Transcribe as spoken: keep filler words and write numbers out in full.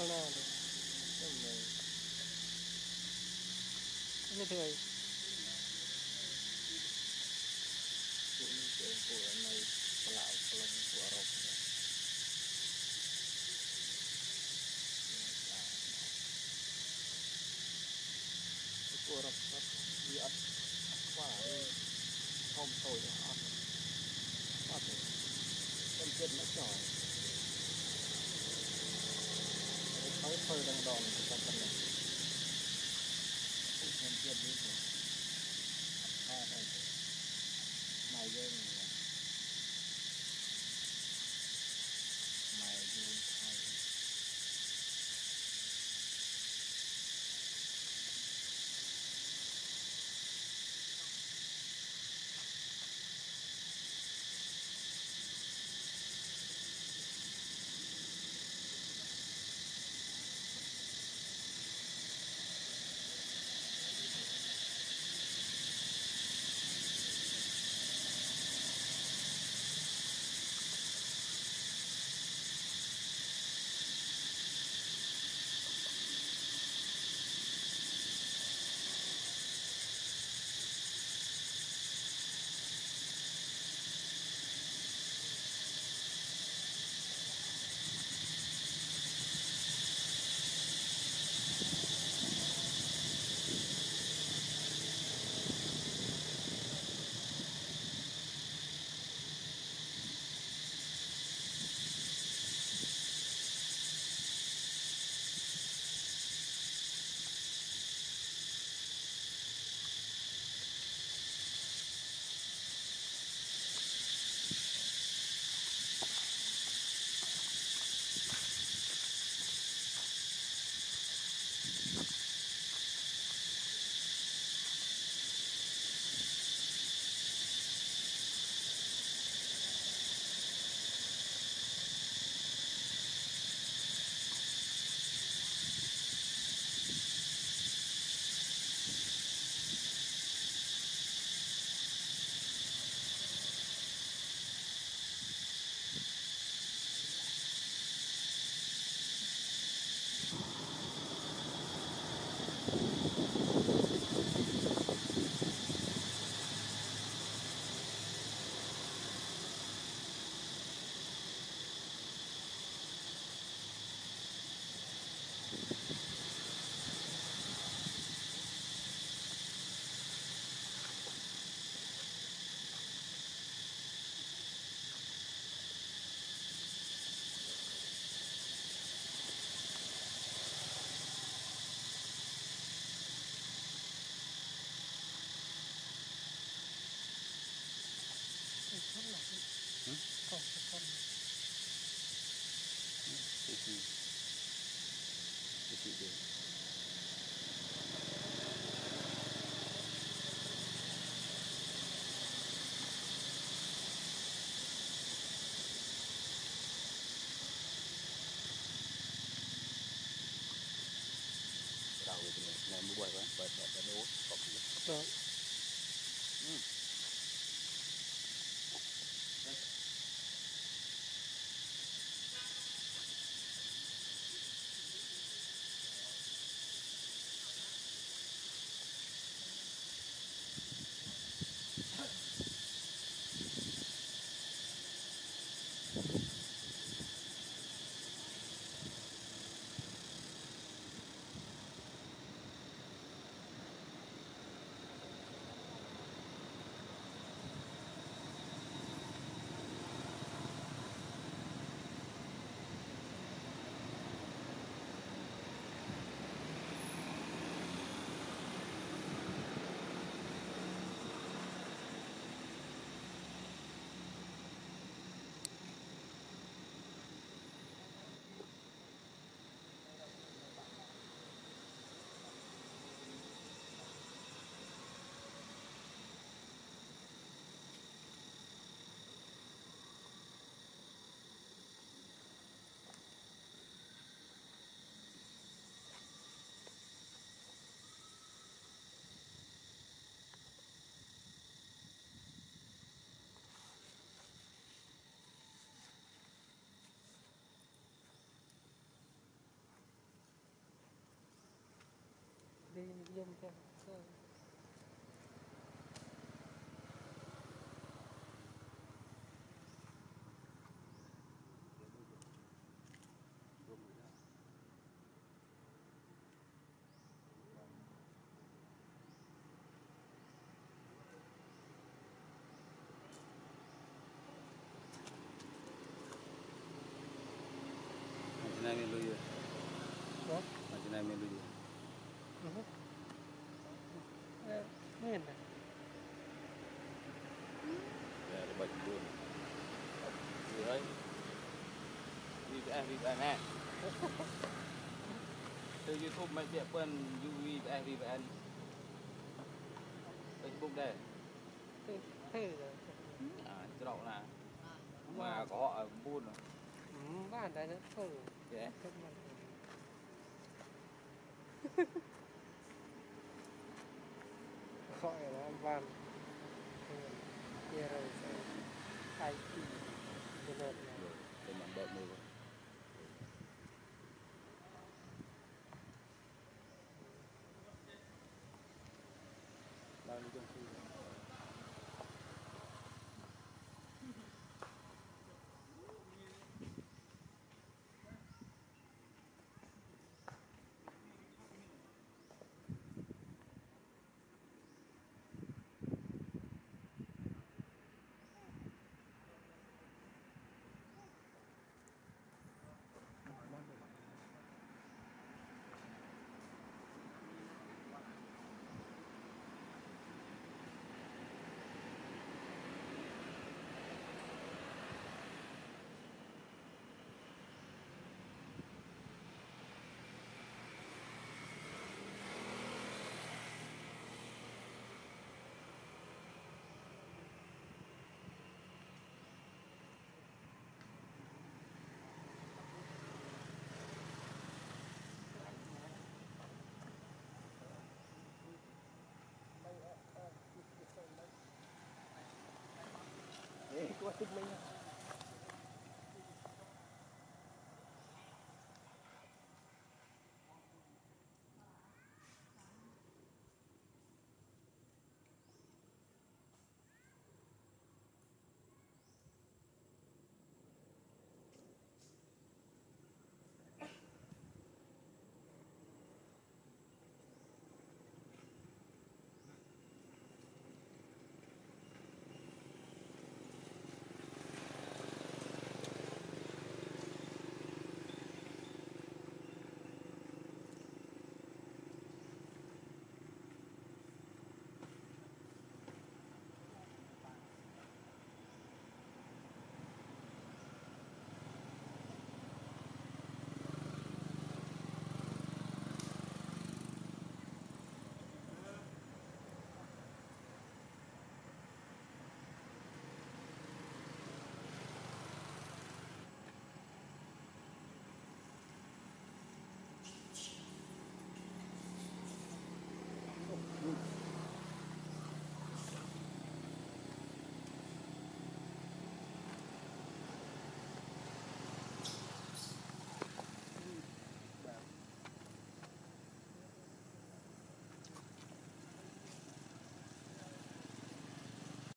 nào được như thế của này lão lông của rồng của rồng rất bị ắt quả đi không tội ắt ắt chân chân nó nhỏ thấy phơi đang đòn thì trong phần này chân chân đi rồi à đây mày lên mày luôn thay không không cái gì cái gì đấy rồi thì này mua quay quá bật bật bật nấu còn được đi dùng cho Macam mana dulu ya? What? Macam mana dulu? Uh-huh. Uh, man. Ya, ada baju pun. Đi thôi. Đi về đi về nè. Từ YouTube mấy chị quên u vê về đi về. Facebook đây. Thế thế rồi. À, cái đó là mà có họ buôn rồi. Ừ, bạn đây nó thử. Dạ. Gọi là van kia rồi sẽ i tê internet này. Để mình bật mưa. Đang đi trong khu.